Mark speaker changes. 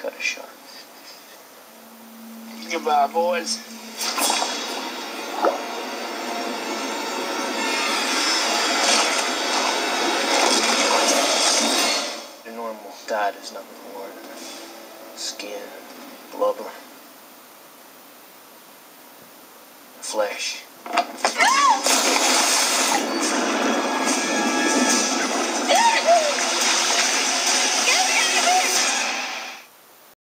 Speaker 1: cut it short.
Speaker 2: Goodbye, boys.
Speaker 1: The normal diet is nothing more than skin, blubber, flesh.